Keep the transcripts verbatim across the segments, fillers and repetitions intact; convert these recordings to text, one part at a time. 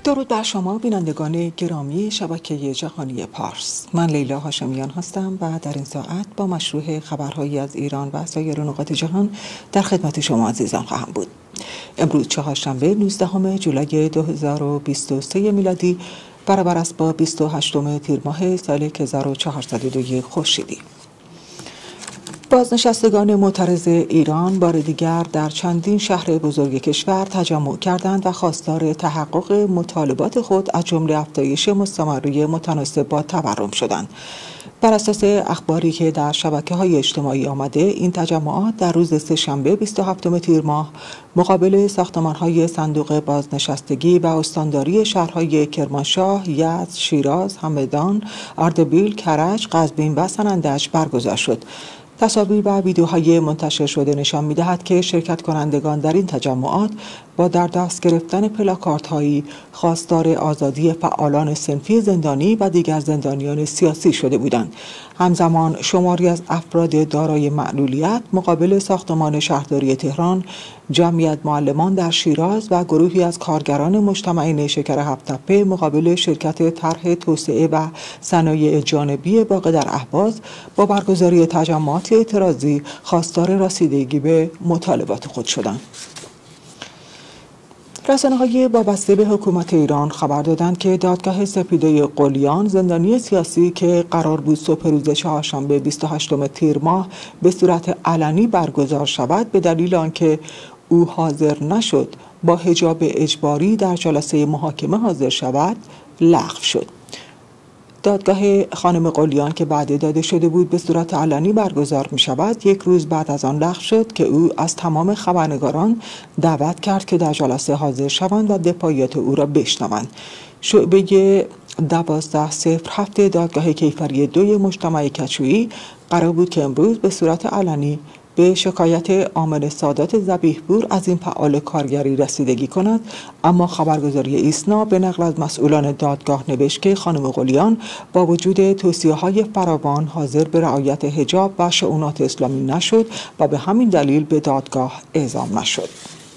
درود بر شما بینندگان گرامی شبکه جهانی پارس. من لیلا هاشمیان هستم و در این ساعت با مشروع خبرهایی از ایران و سایر نقاط جهان در خدمت شما عزیزان خواهم بود. امروز چهارشنبه نوزدهم جولای دو هزار و بیست و سه میلادی برابر است با بیست و هشتم تیر ماه سال هزار و چهارصد و دو خورشیدی. بازنشستگان معترض ایران بار دیگر در چندین شهر بزرگ کشور تجمع کردند و خواستار تحقق مطالبات خود از جمله افزایش مستمره متناسب با تورم شدند. بر اساس اخباری که در شبکه‌های اجتماعی آمده، این تجمعات در روز سه‌شنبه بیست و هفتم تیر ماه مقابل ساختمان‌های صندوق بازنشستگی و استانداری شهرهای کرمانشاه، یزد، شیراز، همدان، اردبیل، کرج، قزوین و سنندج برگزار شد. تصاویر و ویدیوهای منتشر شده نشان می‌دهد که شرکت کنندگان در این تجمعات با در دست گرفتن پلاکاردهایی خواستار آزادی فعالان صنفی زندانی و دیگر زندانیان سیاسی شده بودند. همزمان شماری از افراد دارای معلولیت مقابل ساختمان شهرداری تهران، جمعیت معلمان در شیراز و گروهی از کارگران مجتمع نیشکر هفت‌تپه مقابل شرکت طرح توسعه و صنایع جانبی واقع در اهواز با برگزاری تجمعات اعتراضی خواستار رسیدگی به مطالبات خود شدند. رسانه‌های وابسته به حکومت ایران خبر دادند که دادگاه سپیده قلیان، زندانی سیاسی که قرار بود صبح روز چهارشنبه بیست و هشتم تیر ماه به صورت علنی برگزار شود، به دلیل آنکه او حاضر نشد با حجاب اجباری در جلسه محاکمه حاضر شود، لغو شد. دادگاه خانم قلیان که بعد داده شده بود به صورت علنی برگزار می شود، یک روز بعد از آن لغو شد که او از تمام خبرنگاران دعوت کرد که در جلسه حاضر شوند و دفاعیات او را بشنوند. شعبه دوازده صفر هفت دادگاه کیفری دوی مجتمع کچویی قرار بود که امروز به صورت علنی به شکایت آمن سادات ذبیح‌پور از این فعال کارگری رسیدگی کند، اما خبرگزاری ایسنا به نقل از مسئولان دادگاه نوشت که خانم قلیان با وجود توصیه‌های فراوان حاضر به رعایت حجاب و شؤونات اسلامی نشد و به همین دلیل به دادگاه اعزام نشد.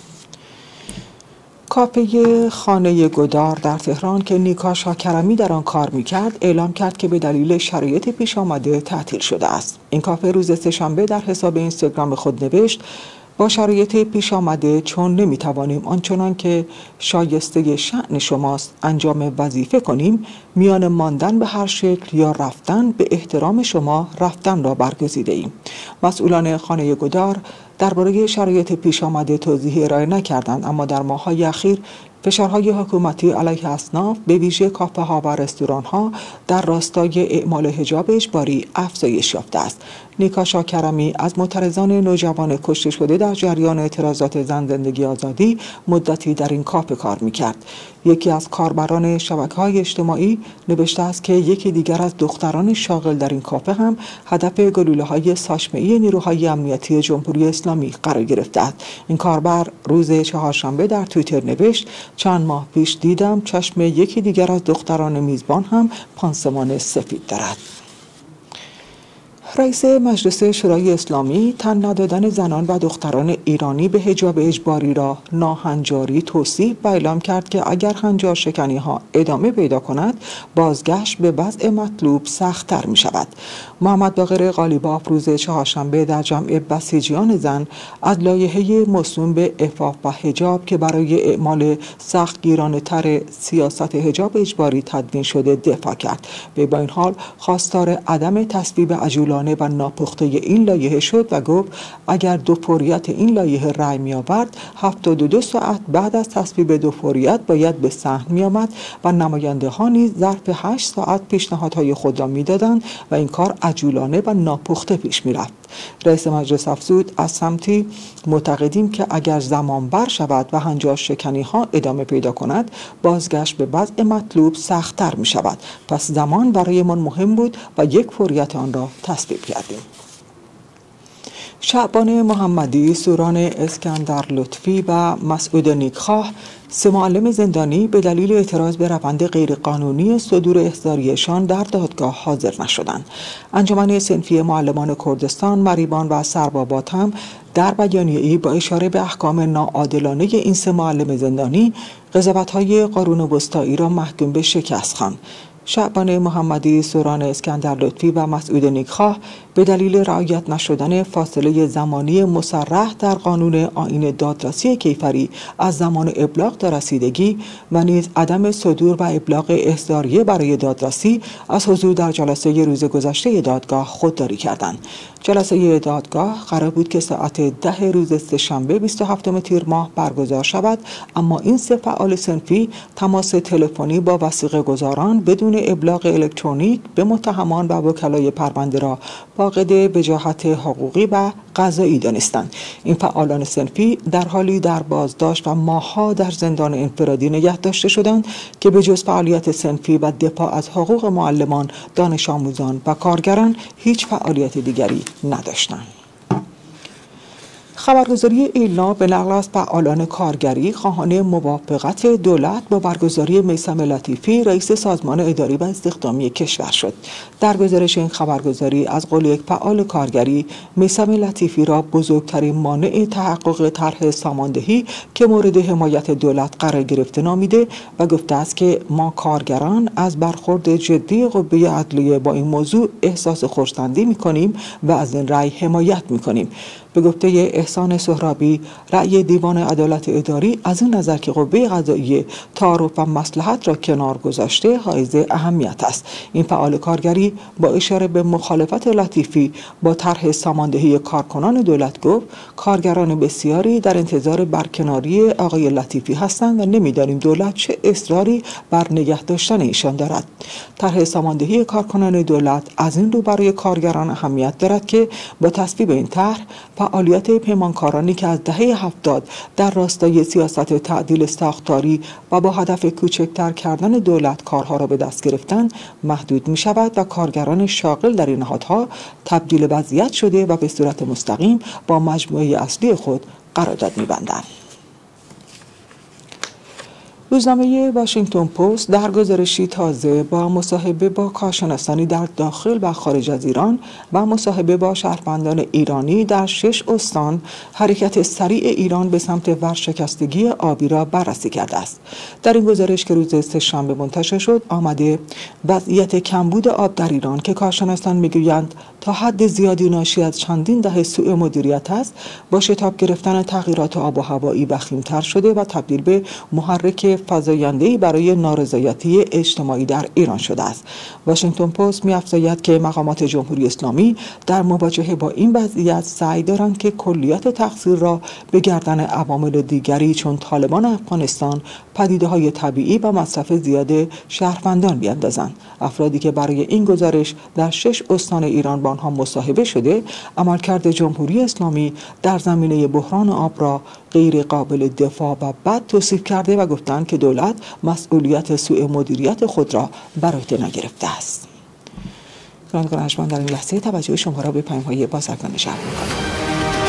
کافه خانه گدار در تهران که نیکا شاکرمی در آن کار می‌کرد، اعلام کرد که به دلیل شرایط پیش آمده تعطیل شده است. این کافه روز سه‌شنبه در حساب اینستاگرام خود نوشت: با شرایط پیش آمده چون نمی‌توانیم آنچنان که شایسته شأن شماست انجام وظیفه کنیم، میان ماندن به هر شکل یا رفتن به احترام شما رفتن را برگزیده‌ایم. مسئولان خانه گدار درباره شرایط پیش آمده توضیحی ارائه نکردند، اما در ماه‌های اخیر فشارهای حکومتی علیه اصناف به ویژه کافه‌ها و رستوران‌ها در راستای اعمال حجاب اجباری افزایش یافته است. نیکا شاکرمی از معترضان نوجوان کشته شده در جریان اعتراضات زن زندگی آزادی مدتی در این کافه کار می‌کرد. یکی از کاربران شبکه‌های اجتماعی نوشته است که یکی دیگر از دختران شاغل در این کافه هم هدف گلوله‌های ساچمه‌ای نیروهای امنیتی جمهوری اسلامی قرار گرفته است. این کاربر روز چهارشنبه در توییتر نوشت: چند ماه پیش دیدم چشم یکی دیگر از دختران میزبان هم پانسمان سفید دارد. رئیس مجلس شورای اسلامی تن ندادن زنان و دختران ایرانی به حجاب اجباری را ناهنجاری توصیف و اعلام کرد که اگر هنجار شکنی ها ادامه پیدا کند، بازگشت به وضع مطلوب سخت‌تر می شود. محمد باقر قالیباف روز چهارشنبه در جمع بسیجیان زن از لایحه موسوم به عفاف و حجاب که برای اعمال سختگیرانه تر سیاست حجاب اجباری تدوین شده دفاع کرد. به با این حال خواستار عدم تصویب عجولانه و ناپخته این لایحه شد و گفت اگر دوفوریت این لایحه رأی می آورد، هفتاد و دو ساعت بعد از تصویب دوفوریت باید به صحن می آمد و نماینده ها نیز ظرف هشت ساعت پیشنهادهای خود را می دادند و این کار عجولانه و ناپخته پیش می رفت. رئیس مجلس افزود: از سمتی معتقدیم که اگر زمان بر شود و هنجار شکنی ها ادامه پیدا کند، بازگشت به وضع مطلوب سخت‌تر می شود. پس زمان برای من مهم بود و یک فوریت آن را تصویب کردیم. شعبان محمدی، سوران اسکندر لطفی و مسعود نیکخواه، سه معلم زندانی به دلیل اعتراض به روند غیرقانونی صدور احضاریشان در دادگاه حاضر نشدند. انجمن صنفی معلمان کردستان، مریبان و سربابات هم در بیانیه‌ای با اشاره به احکام ناعادلانه این سه معلم زندانی، قضاوت‌های قرون وسطایی را محکوم به شکست خواند. شعبان محمدی، سوران اسکندر لطفی و مسعود نیکخواه به دلیل رعایت نشدن فاصله زمانی مصرح در قانون آیین دادرسی کیفری از زمان ابلاغ تا رسیدگی و نیز عدم صدور و ابلاغ احضاریه برای دادرسی از حضور در جلسه روز گذشته دادگاه خودداری کردند. جلسه دادگاه قرار بود که ساعت ده روز سه‌شنبه بیست و هفتم تیر ماه برگزار شود، اما این سه فعال صنفی تماس تلفنی با وثیقه گذاران بدون ابلاغ الکترونیک به متهمان و وکلای پرونده را فاقد وجاهت حقوقی و قضایی دانستند. این فعالان صنفی در حالی در بازداشت و ماه‌ها در زندان انفرادی نگه داشته شدند که به جز فعالیت صنفی و دفاع از حقوق معلمان، دانش آموزان و کارگران هیچ فعالیت دیگری نداشتند. خبرگزاری ایلنا به نقل از فعالان کارگری خواهان موافقت دولت با برگزاری میثم لطیفی، رئیس سازمان اداری و استخدامی کشور شد. در گزارش این خبرگزاری از قول یک فعال کارگری، میثم لطیفی را بزرگترین مانع تحقق طرح ساماندهی که مورد حمایت دولت قرار گرفته نامیده و گفته است که ما کارگران از برخورد جدی قوه عدلیه با این موضوع احساس خرسندی می‌کنیم و از این رأی حمایت می‌کنیم. به گفته احسان سهرابی، رأی دیوان عدالت اداری از این نظر که قوه قضاییه تعارف و مصلحت را کنار گذاشته حائز اهمیت است. این فعال کارگری با اشاره به مخالفت لطیفی با طرح ساماندهی کارکنان دولت گفت کارگران بسیاری در انتظار برکناری آقای لطیفی هستند و نمی‌دانیم دولت چه اصراری بر نگه داشتن ایشان دارد. طرح ساماندهی کارکنان دولت از این رو برای کارگران اهمیت دارد که با تصویب این طرح فعالیت پیمانکارانی که از دهه هفتاد در راستای سیاست تعدیل ساختاری و با هدف کوچکتر کردن دولت کارها را به دست گرفتن محدود می شود و کارگران شاغل در این نهادها تبدیل وضعیت شده و به صورت مستقیم با مجموعه اصلی خود قرارداد می بندند. روزنامه واشنگتن پست در گزارشی تازه با مصاحبه با کارشناسانی در داخل و خارج از ایران و مصاحبه با شهروندان ایرانی در شش استان حرکت سریع ایران به سمت ورشکستگی آبی را بررسی کرده است. در این گزارش که روز سه‌شنبه منتشر شد آمده وضعیت کمبود آب در ایران که کارشناسان میگویند تا حد زیادی ناشی از چندین دهه سوء مدیریت است، با شتاب گرفتن تغییرات آب و هوایی وخیم‌تر شده و تبدیل به محرک فزاینده‌ای برای نارضایتی اجتماعی در ایران شده است. واشنگتن پست می‌افزاید که مقامات جمهوری اسلامی در مواجهه با این وضعیت سعی دارند که کلیات تقصیر را به گردن عوامل دیگری چون طالبان افغانستان، پدیده‌های طبیعی و مصرف زیاد شهروندان بیاندازند. افرادی که برای این گزارش در شش استان ایران با آنها مصاحبه شده، عملکرد جمهوری اسلامی در زمینه بحران آب را غیر قابل دفاع و بد توصیف کرده و گفتند که دولت مسئولیت سوء مدیریت خود را بر عهده نگرفته است. رانندگان ارجمند، در این لحظه توجه شما را به پیام‌های بازرگان جلب می‌کنم.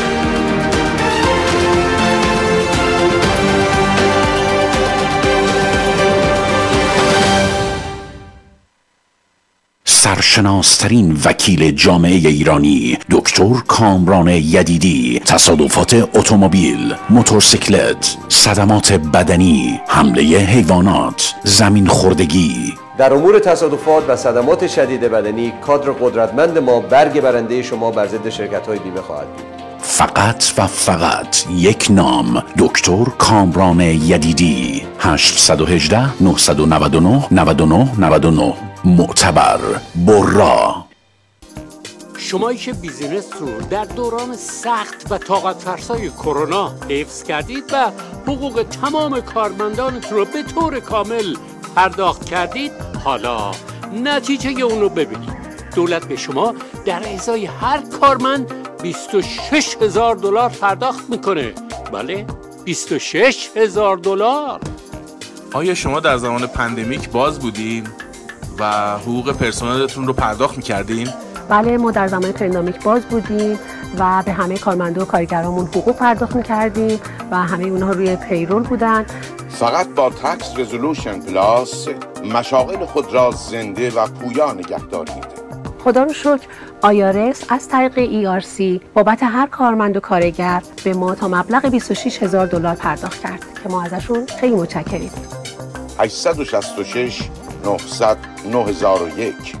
سرشناسترین وکیل جامعه ایرانی دکتر کامران یدیدی، تصادفات اتومبیل، موتورسیکلت، صدمات بدنی، حمله حیوانات، زمین خوردگی. در امور تصادفات و صدمات شدید بدنی کادر قدرتمند ما برگ برنده شما بر ضد شرکت‌های بیمه خواهد بود. فقط و فقط یک نام، دکتر کامران یدیدی. هشت یک هشت نه نه نه نه نه نه نه. معتبر، برا. شمایی که بیزینس رو در دوران سخت و طاقت فرسای کرونا حفظ کردید و حقوق تمام کارمندانتون رو به طور کامل پرداخت کردید، حالا نتیجه اون رو ببینید. دولت به شما در ازای هر کارمند بیست و شش هزار دلار پرداخت میکنه. بله، بیست و شش هزار دلار. آیا شما در زمان پندمیک باز بودین و حقوق پرسنلتون رو پرداخت میکردین؟ بله، ما در زمان پندامیک باز بودیم و به همه کارمندا و کارگرامون حقوق پرداخت می‌کردیم و همه اونها روی پیرول بودن. فقط با تکس رزولوشن پلاس مشاغل خود را زنده و پویا نگه دارید. خدا رو شکر آیارس از طریق ای آر سی بابت هر کارمند و کارگر به ما تا مبلغ بیست و شش هزار دلار پرداخت کرد که ما ازشون خیلی متشکریم. هشت شش شش نه نه هزار و یک.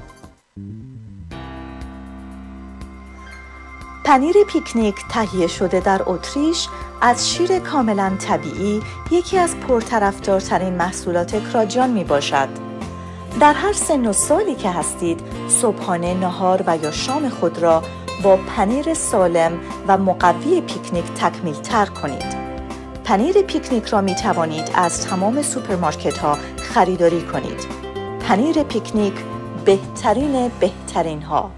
پنیر پیکنیک تهیه شده در اتریش از شیر کاملا طبیعی یکی از پرطرفدارترین محصولات کراجیان می باشد. در هر سن و سالی که هستید، صبحانه، نهار و یا شام خود را با پنیر سالم و مقوی پیکنیک تکمیل تر کنید. پنیر پیکنیک را می توانید از تمام سوپرمارکت ها خریداری کنید. پنیر پیکنیک، بهترین بهترین ها.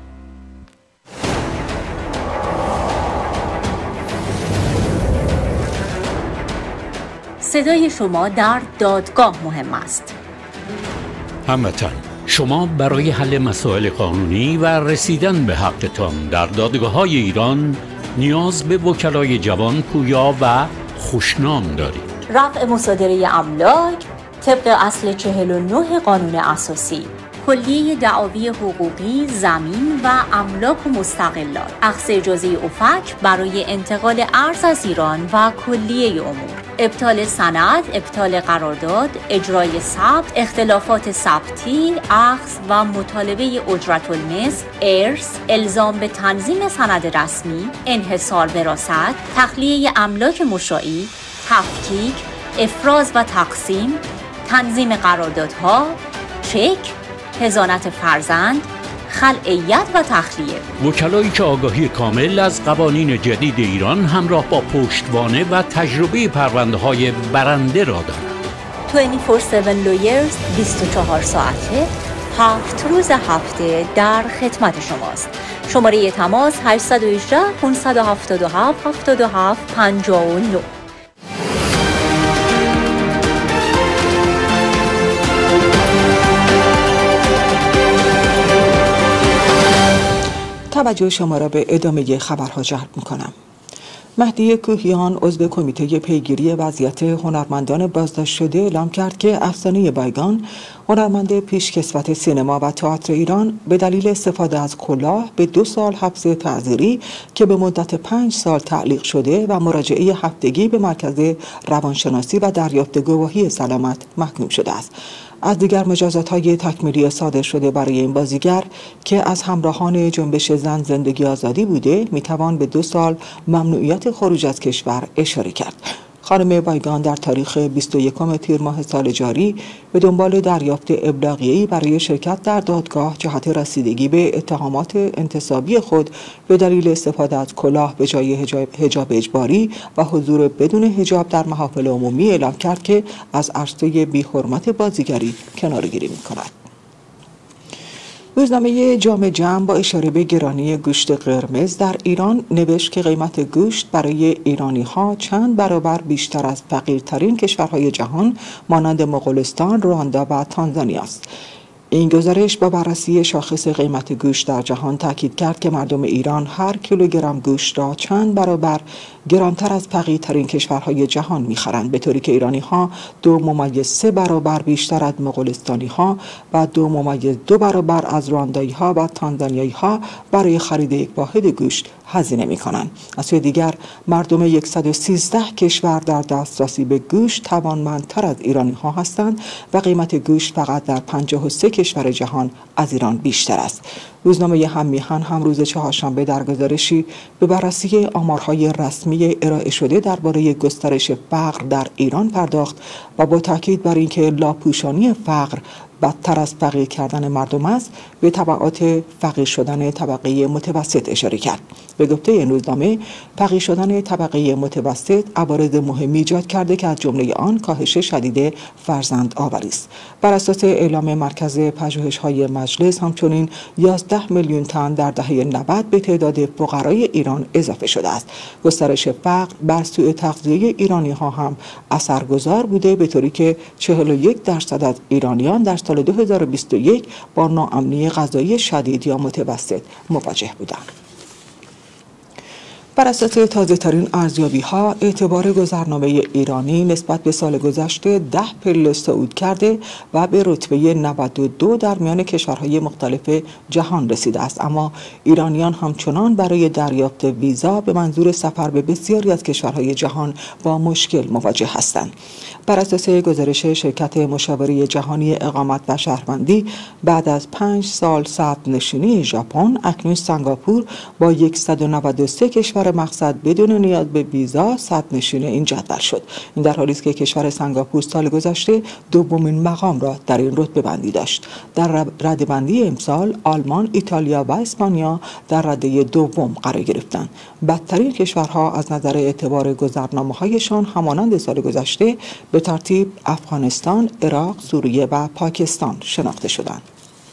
صدای شما در دادگاه مهم است. هموطن، شما برای حل مسائل قانونی و رسیدن به حقتان در دادگاه‌های ایران نیاز به وکلای جوان، پویا و خوشنام دارید. رفع مصادره املاک طبق اصل چهل و نه قانون اساسی، کلیه دعاوی حقوقی، زمین و املاک و مستقلات، اخذ اجازه اوفک برای انتقال ارز از ایران و کلیه امور، ابطال سند، ابطال قرارداد، اجرای ثبت، اختلافات ثبتی، اخذ و مطالبه اجرت المثل، ارث، الزام به تنظیم سند رسمی، انحصار وراثت، تخلیه املاک مشاعی، تفکیک، افراز و تقسیم، تنظیم قراردادها، چک، حضانت فرزند، خلعیت و تخلیه. وکلایی که آگاهی کامل از قوانین جدید ایران همراه با پشتوانه و تجربه پرونده‌های برنده را دارند. بیست و چهار هفت لویرز بیست و چهار ساعته هفت روز هفته در خدمت شماست. شماره تماس هشت یک هشت پنج هفت هفت هفت هفت پنج نه. توجه شما را به ادامه خبرها جلب می‌کنم. مهدی کوهیان عضو کمیته پیگیری وضعیت هنرمندان بازداشت شده اعلام کرد که افسانه بایگان، هنرمند پیشکسوت سینما و تئاتر ایران، به دلیل استفاده از کلاه به دو سال حبس تعزیری که به مدت پنج سال تعلیق شده و مراجعه هفتگی به مرکز روانشناسی و دریافت گواهی سلامت محکوم شده است. از دیگر مجازات‌های تکمیلی صادر شده برای این بازیگر که از همراهان جنبش زن زندگی آزادی بوده، میتوان به دو سال ممنوعیت خروج از کشور اشاره کرد. خانم بایگان در تاریخ بیست و یکم تیر ماه سال جاری به دنبال دریافت ابلاغیه‌ای برای شرکت در دادگاه جهت رسیدگی به اتهامات انتصابی خود به دلیل استفاده از کلاه به جای حجاب اجباری و حضور بدون حجاب در محافل عمومی اعلام کرد که از عرصه بی‌حرمت بازیگری کناره‌گیری می‌کند. روزنامه جامعه جمع با اشاره به گرانی گوشت قرمز در ایران نوشت که قیمت گوشت برای ایرانی‌ها چند برابر بیشتر از فقیرترین کشورهای جهان مانند مغولستان، رواندا و تانزانیا است. این گزارش با بررسی شاخص قیمت گوشت در جهان تاکید کرد که مردم ایران هر کیلوگرم گوشت را چند برابر گرانتر از فقیرترین کشورهای جهان می‌خرند، به طوری که ایرانی‌ها دو ممیز سه برابر بیشتر از مغولستانی‌ها و دو ممیز دو برابر از رواندایی‌ها و تانزانیایی‌ها برای خرید یک واحد گوشت هزینه می‌کنند. از سوی دیگر مردم صد و سیزده کشور در دسترسی به گوشت توانمندتر از ایرانی‌ها هستند و قیمت گوشت فقط در پنجاه و سه کشور جهان از ایران بیشتر است. روزنامه هم میهن هم روز چهارشنبه در گزارشی به بررسی آمارهای رسمی ارائه شده درباره گسترش فقر در ایران پرداخت و با تاکید بر اینکه لاپوشانی فقر بدتر از فقیر کردن مردم است، به تبعات فقیر شدن طبقه متوسط اشاره کرد. به گفته این روزنامه، فقیر شدن طبقه متوسط عوارض مهمی ایجاد کرده که از جمله آن کاهش شدید فرزند آوری است. بر اساس اعلام مرکز پژوهش‌های مجلس، همچنین یازده میلیون تن در دهه نود به تعداد فقرای ایران اضافه شده است. گسترش فقر بر سوء تغذیه ایرانی‌ها هم اثرگذار بوده، به طوری که چهل و یک درصد از ایرانیان در سال سال دو هزار و بیست و یک با ناامنی غذایی شدید یا متوسط مواجه بودند. بر اساس تازه ترین ارزیابی ها، اعتبار گذرنامه ایرانی نسبت به سال گذشته ده پله صعود کرده و به رتبه نود و دو در میان کشورهای مختلف جهان رسیده است، اما ایرانیان همچنان برای دریافت ویزا به منظور سفر به بسیاری از کشورهای جهان با مشکل مواجه هستند. بر اساس گزارش شرکت مشاوره جهانی اقامت و شهروندی، بعد از پنج سال صدرنشینی ژاپن، اکنون سنگاپور با صد و نود و سه کشور مقصد بدون نیاز به ویزا صدرنشین این جدول شد. این در حالی است که کشور سنگاپور سال گذشته دومین مقام را در این رتبه بندی داشت. در رده‌بندی امسال آلمان، ایتالیا و اسپانیا در رده دوم قرار گرفتند. بدترین کشورها از نظر اعتبار گذرنامه‌هایشان همانند سال گذشته به ترتیب افغانستان، عراق، سوریه و پاکستان شناخته شدند.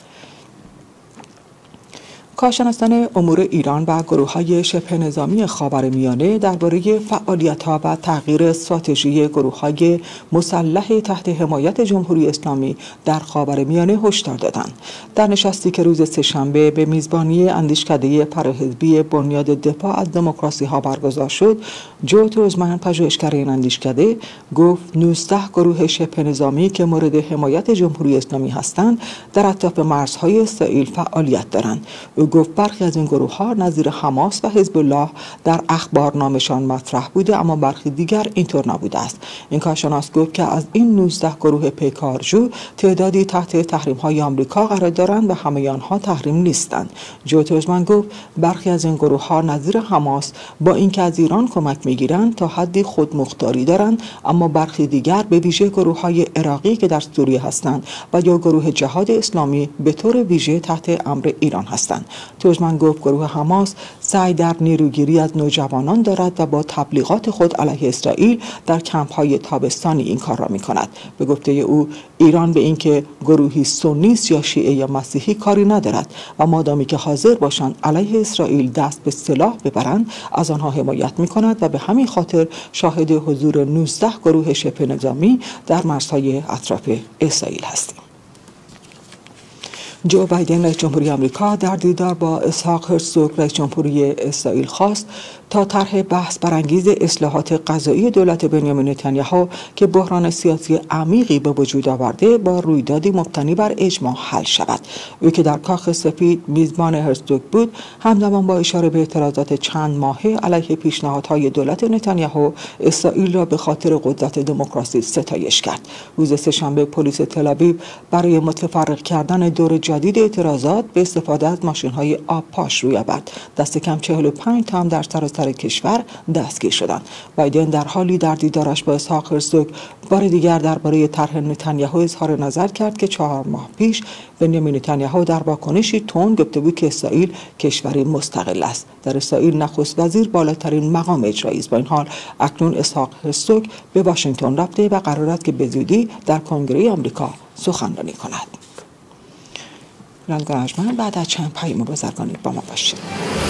کارشناسان امور ایران و گروه‌های شبه نظامی خاورمیانه درباره فعالیت‌ها و تغییر استراتژی گروه‌های مسلح تحت حمایت جمهوری اسلامی در خاورمیانه هشدار دادند. در نشستی که روز سه‌شنبه به میزبانی اندیشکده پرحزبی بنیاد دفاع از دموکراسی‌ها برگزار شد، جو توزمن، پژوهشگر این اندیشکده، گفت نوزده گروه شبه نظامی که مورد حمایت جمهوری اسلامی هستند در اطراف مرزهای اسرائیل فعالیت دارند. گفت برخی از این گروه ها نظیر حماس و حزب الله در اخبارنامه‌شان مطرح بوده، اما برخی دیگر اینطور نبوده است. این کارشناس گفت که از این نوزده گروه پیکارجو تعدادی تحت تحریم های آمریکا قرار دارند و همه آنها تحریم نیستند. جو توزمن گفت برخی از این گروه ها نظیر حماس با اینکه از ایران کمک میگیرند تا حدی خودمختاری دارند، اما برخی دیگر به ویژه گروه های عراقی که در سوریه هستند و یا گروه جهاد اسلامی به طور ویژه تحت امر ایران هستند. توزمن گفت گروه حماس سعی در نیروگیری از نوجوانان دارد و با تبلیغات خود علیه اسرائیل در کمپ‌های تابستانی این کار را می‌کند. به گفته او ایران به اینکه گروهی سنیست یا شیعه یا مسیحی کاری ندارد و مادامی که حاضر باشند علیه اسرائیل دست به سلاح ببرند از آنها حمایت می‌کند و به همین خاطر شاهد حضور نوزده گروه شبه نظامی در مرزهای اطراف اسرائیل هستیم. جو بایدن رئیس جمهوری آمریکا در دیدار با اسحاق هرزوگ رئیس جمهوری اسرائیل خواست تا طرح بحث برانگیز اصلاحات قضایی دولت بنیامین نتانیاهو که بحران سیاسی عمیقی به وجود آورده با رویدادی مبتنی بر اجماع حل شود. او که در کاخ سفید میزبان هرزوگ بود، همزمان با اشاره به اعتراضات چند ماهه علیه پیشنهادهای دولت نتانیاهو اسرائیل را به خاطر قدرت دموکراسی ستایش کرد. روز سه‌شنبه پلیس تل‌آویو برای متفرق کردن دور جدید اعتراضات به استفاده از ماشین‌های آبپاش روی آورد. دست کم چهل و پنج تا هم در سراسر کشور دستگیر شدند. بایدن در حالی در دیدارش با اسحاق هرزوگ بار دیگر درباره طرح نتانیاهو اظهار نظر کرد که چهار ماه پیش بنیامین نتانیاهو در واکنشی تند گفته بود که اسرائیل کشوری مستقل است. در اسرائیل نخست وزیر بالاترین مقام اجرایی است. با این حال اکنون اسحاق هرزوگ به واشنگتن رفته و قرار است که به زودی در کنگره آمریکا سخنرانی کند. رنگان اجمن بعد از چند پیام بازرگانی با ما باشید.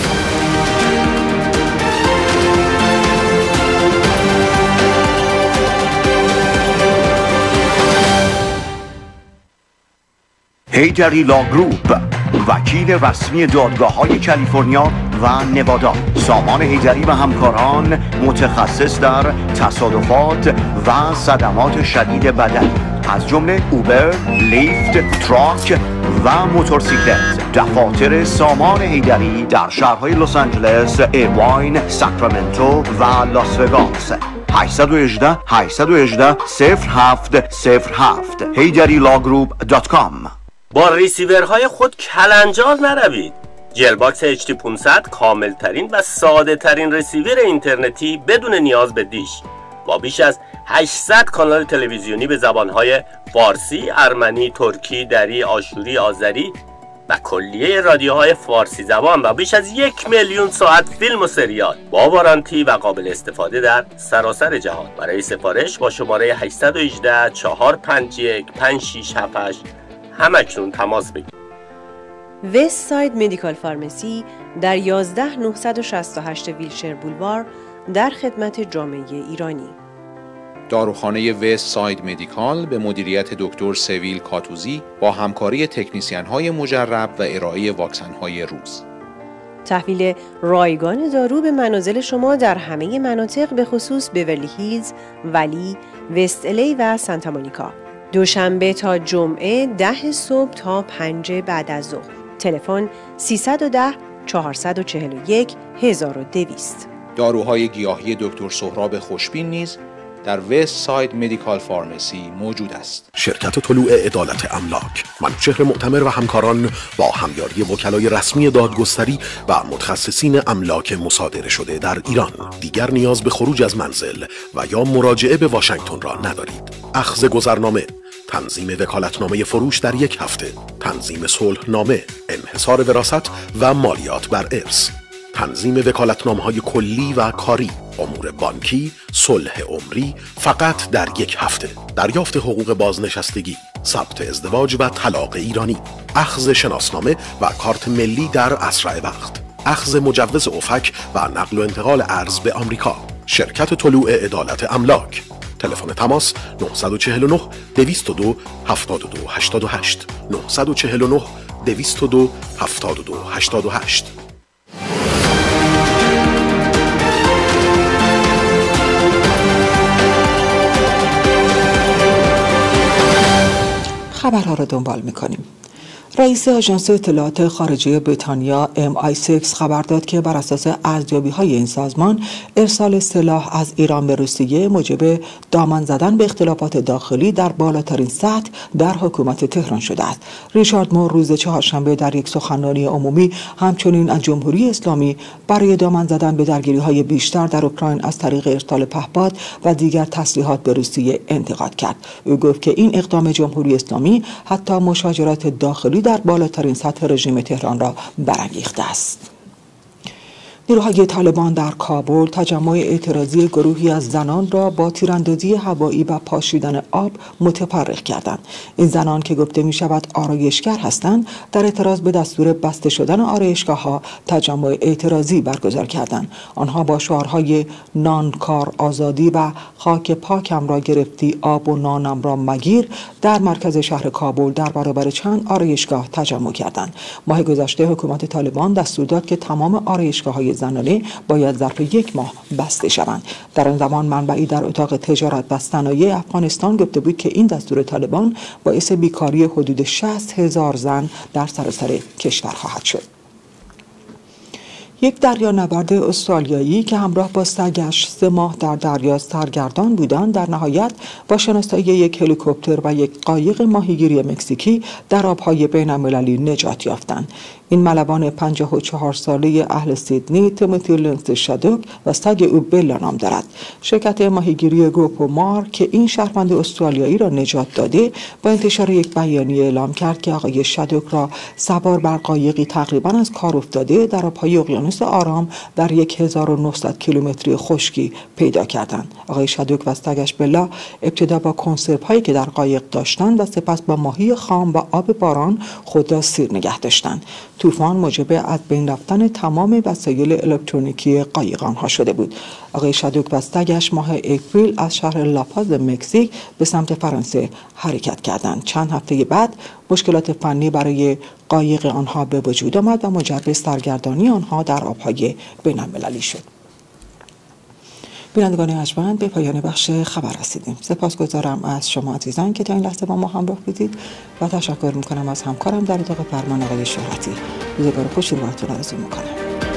هیدری لا گروپ، وکیل رسمی دادگاه‌های کالیفرنیا و نوادا. سامان هیدری و همکاران متخصص در تصادفات و صدمات شدید بدنی از جمله اوبر، لیفت، تراک و موتورسیکلت. دفاتر سامان هیدری در شهرهای لس آنجلس، ایرواین، ساکرامنتو و لاس وگاس. هشت یک هشت هشت یک هشت صفر هفت صفر هفت هیدری لا گروپ دات کام. با ریسیورهای خود کلنجار نروید. جلباکس اچ دی پانصد کامل ترین و ساده ترین ریسیور اینترنتی بدون نیاز به دیش، با بیش از هشتصد کانال تلویزیونی به زبانهای فارسی، ارمنی، ترکی، دری، آشوری، آذری و کلیه رادیوهای فارسی زبان و بیش از یک میلیون ساعت فیلم و سریال با وارانتی و قابل استفاده در سراسر جهان. برای سفارش با شماره هشت یک هشت چهار پنج یک پنج شش هفت هشت همکنون تماس بگیرید. وست ساید مدیکال فارمسی در یازده هزار نهصد و شصت و هشت ویلشر بولوار در خدمت جامعه ایرانی. داروخانه وست ساید مدیکال به مدیریت دکتر سویل کاتوزی با همکاری تکنیسیان‌های مجرب و ارائه واکسن‌های روز. تحویل رایگان دارو به منازل شما در همه مناطق به خصوص بیورلی هیلز، ولی، وست الی و سانتا مونیکا. دوشنبه تا جمعه ده صبح تا پنج بعد از ظهر. تلفن سیصد و ده چهارصد و چهل و یک هزار و دویست. داروهای گیاهی دکتر سهراب خوشبین نیز در وست ساید مدیکال فارمسی موجود است. شرکت طلوع عدالت املاک، منوچهر معتمر و همکاران با همیاری وکلای رسمی دادگستری و متخصصین املاک مصادره شده در ایران دیگر نیاز به خروج از منزل و یا مراجعه به واشنگتن را ندارید. اخذ گذرنامه، تنظیم وکالتنامه فروش در یک هفته، تنظیم صلحنامه، انحصار وراثت و مالیات بر ارث، تنظیم وکالتنامه‌های کلی و کاری، امور بانکی، صلح عمری فقط در یک هفته، دریافت حقوق بازنشستگی، ثبت ازدواج و طلاق ایرانی، اخذ شناسنامه و کارت ملی در اسرع وقت، اخذ مجوز افک و نقل و انتقال ارز به آمریکا. شرکت طلوع عدالت املاک. تلفن تماس نه چهار نه دویست و دو هفتاد و دو هشتاد و هشت نه چهار نه دویست و دو هفتاد و دو هشتاد و هشت. خبرها را دنبال می‌کنیم. رئیس آژانس اطلاعات خارجی بریتانیا ام آی سیکس خبر داد که بر اساس ارزیابی‌های این سازمان ارسال سلاح از ایران به روسیه موجب دامن زدن به اختلافات داخلی در بالاترین سطح در حکومت تهران شده است. ریچارد مور روز چهارشنبه در یک سخنرانی عمومی همچنین از جمهوری اسلامی برای دامن زدن به درگیری‌های بیشتر در اوکراین از طریق ارسال پهپاد و دیگر تسلیحات به روسیه انتقاد کرد. او گفت که این اقدام جمهوری اسلامی حتی مشاجرات داخلی در بالاترین سطح رژیم تهران را برانگیخته است. نیروهای طالبان در کابل تجمع اعتراضی گروهی از زنان را با تیراندازی هوایی و پاشیدن آب متفرق کردند. این زنان که گفته می شود آرایشگر هستند در اعتراض به دستور بسته شدن آرایشگاه‌ها تجمع اعتراضی برگزار کردند. آنها با شعارهای نان کار آزادی و خاک پاکم را گرفتی آب و نانم را مگیر در مرکز شهر کابل در برابر چند آرایشگاه تجمع کردند. ماه گذشته حکومت طالبان دستور داد که تمام آرایشگاه‌های زنانه باید ظرف یک ماه بسته شوند. در آن زمان منبعی در اتاق تجارت و صنایع افغانستان گفته بود که این دستور طالبان باعث بیکاری حدود شصت هزار زن در سراسر کشور خواهد شد. یک دریانورد استرالیایی که همراه با سگش سه ماه در دریا سرگردان بودند در نهایت با شناسایی یک هلیکوپتر و یک قایق ماهیگیری مکزیکی در آبهای بین‌المللی نجات یافتند. این ملوان پنجاه و چهار ساله اهل سیدنی تیموتی لینز شادوک و سگ او بلا نام دارد. شرکت ماهیگیری گوپومار که این شهروند استرالیایی را نجات داده با انتشار یک بیانیه اعلام کرد که آقای شادوک را سوار بر قایقی تقریبا از کار افتاده در آبهای اقیانوس آرام در هزار و نهصد کیلومتری خشکی پیدا کردند. آقای شادوک و سگش بلا ابتدا با کنسرو هایی که در قایق داشتند و سپس با ماهی خام و آب باران خود را سیر نگه داشتند. طوفان موجب از بین رفتن تمام وسایل الکترونیکی قایق آنها شده بود. آقای شادوک و سگش ماه اپریل از شهر لاپاز مکزیک به سمت فرانسه حرکت کردند. چند هفته بعد مشکلات فنی برای قایق آنها به وجود آمد و موجب به سرگردانی آنها در آبهای بین‌المللی شد. بینندگان ارجمند، به پایان بخش خبر رسیدیم. سپاسگزارم از شما عزیزان که تا این لحظه با ما همراه بودید و تشکر میکنم از همکارم در اتاق فرمان آقای شهرتی. روزگار خوشی براتون آرزو میکنم.